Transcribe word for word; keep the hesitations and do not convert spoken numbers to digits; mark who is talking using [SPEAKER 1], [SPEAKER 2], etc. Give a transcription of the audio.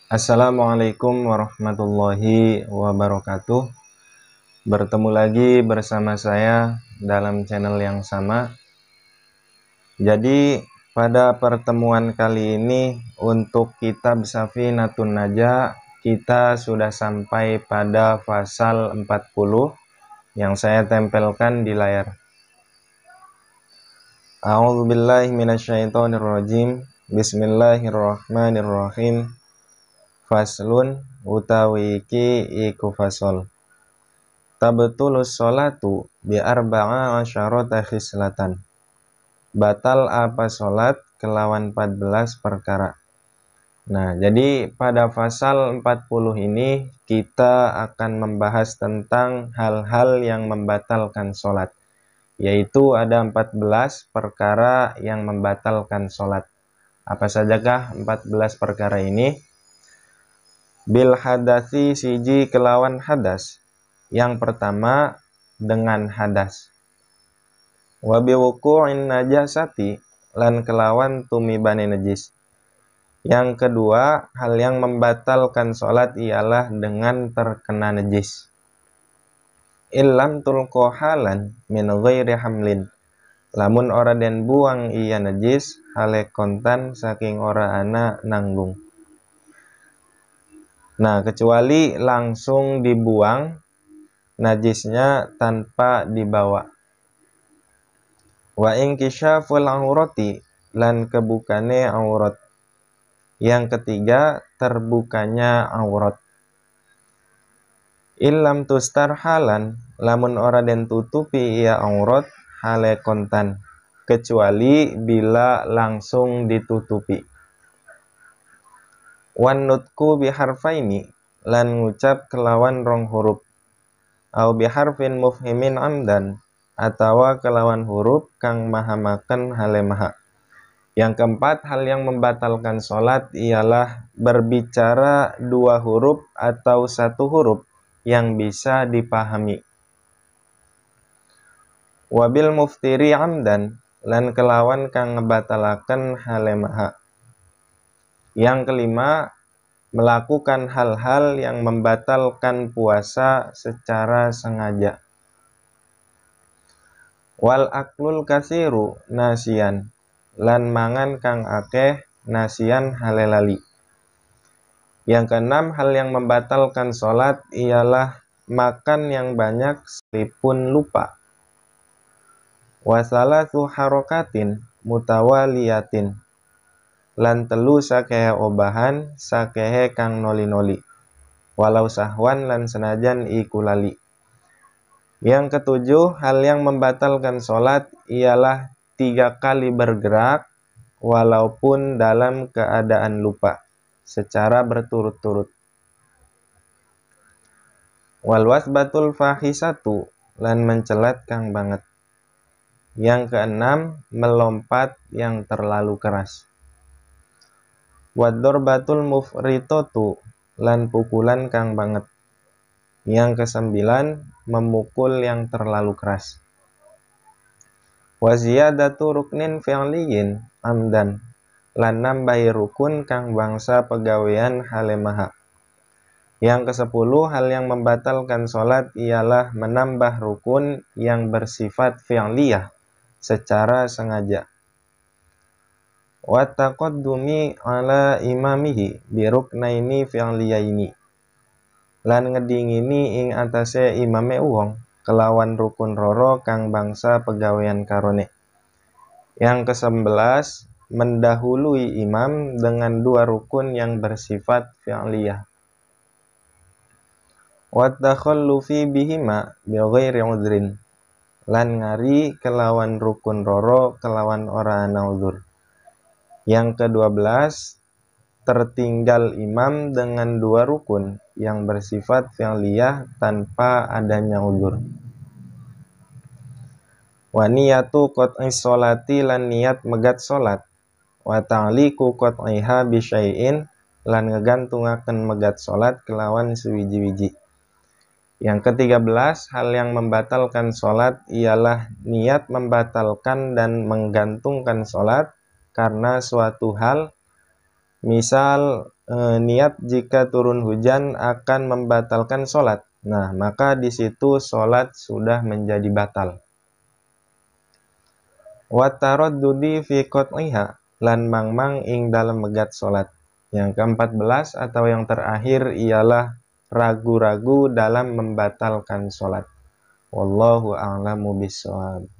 [SPEAKER 1] Assalamualaikum warahmatullahi wabarakatuh. Bertemu lagi bersama saya dalam channel yang sama. Jadi pada pertemuan kali ini untuk kitab Safinatun Najah kita sudah sampai pada pasal empat puluh yang saya tempelkan di layar. A'udzubillahi minasyaitonirrajim. Bismillahirrahmanirrahim. Faslun utawi iki iku fasol. Tabtulus sholatu bi arba'a asyarata khislatan. Batal apa sholat kelawan empat belas perkara. Nah, jadi pada pasal empat puluh ini kita akan membahas tentang hal-hal yang membatalkan sholat, yaitu ada empat belas perkara yang membatalkan sholat. Apa sajakah empat belas perkara ini? Bil hadasi siji kelawan hadas. Yang pertama dengan hadas. Wa bi wuqu'in najasati lan kelawan tumibane najis. Yang kedua, hal yang membatalkan sholat ialah dengan terkena najis. Illam tulqa halan min ghairi hamlin. Lamun ora den buang iya najis hale kontan saking ora ana nanggung. Nah, kecuali langsung dibuang najisnya tanpa dibawa. Wa inkisyaful aurati lan kebukane aurat. Yang ketiga, terbukanya aurat. Illam tustar halan, lamun ora den tutupi ia aurat hale kontan, kecuali bila langsung ditutupi. Wan nutku biharfaini lan ngucap kelawan rong huruf. Au biharfin mufhimin amdan atawa kelawan huruf kang mahamaken hale maha. Yang keempat, hal yang membatalkan sholat ialah berbicara dua huruf atau satu huruf yang bisa dipahami. Wabil muftiri amdan lan kelawan kang ngebatalaken hale maha. Yang kelima, melakukan hal-hal yang membatalkan puasa secara sengaja. Wal aklul kasiru nasian lan mangan kang akeh nasian halelali. Yang keenam, hal yang membatalkan sholat ialah makan yang banyak sekalipun lupa. Wasalatu harokatin mutawaliyatin lan telu sakehe obahan sakehe kang noli-noli, walau sahwan lan senajan iku lali. Yang ketujuh, hal yang membatalkan sholat ialah tiga kali bergerak walaupun dalam keadaan lupa secara berturut-turut. Wal wasbatul fahisatu lan mencelat kang banget. Yang keenam, melompat yang terlalu keras. Wadorbatul mufritotu lan pukulan kang banget. Yang kesembilan, memukul yang terlalu keras. Waziyadatu ruknin fi'liyin amdan lan nambahi rukun kang bangsa pegawean halemaha. Yang kesepuluh, hal yang membatalkan sholat ialah menambah rukun yang bersifat fi'liyah secara sengaja. Wa taqaddumi ala imamihi biruknaini fi'liyaini lan ngedingini ing atase imame uwong kelawan rukun roro kang bangsa pegawean karone. Yang kesebelas, mendahului imam dengan dua rukun yang bersifat fi'liyah. Wa takhallufi bihima bi ghairi udhrin lan ngari kelawan rukun roro kelawan ora ana uzur. Yang kedua belas, tertinggal imam dengan dua rukun yang bersifat fi'liyah tanpa adanya uzur. Wa niyatu qat'i sholati lan niat megat sholat. Wa ta'liqu qat'iha bi syai'in lan ngegantungaken megat sholat kelawan sewiji-wiji. Yang ketiga belas, hal yang membatalkan sholat ialah niat membatalkan dan menggantungkan sholat karena suatu hal Misal e, niat jika turun hujan akan membatalkan sholat. Nah, maka di situ sholat sudah menjadi batal. Wa taraddudi fi qat'iha, lan mangmang ing dalam megat sholat. Yang keempat belas atau yang terakhir ialah ragu-ragu dalam membatalkan sholat. Wallahu a'lamu bishawab.